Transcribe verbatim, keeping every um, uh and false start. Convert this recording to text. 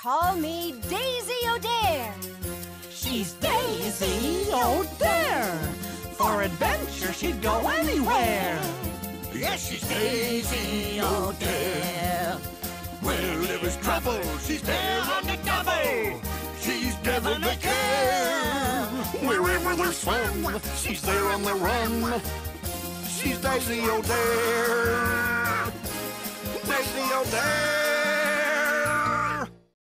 Call me Daisy O'Dare. She's Daisy O'Dare. For adventure, she'd go anywhere. Yes, she's Daisy O'Dare. Where there is trouble, she's there on the double. She's never the care. Wherever there's fun, she's there on the run. She's Daisy O'Dare. Daisy O'Dare.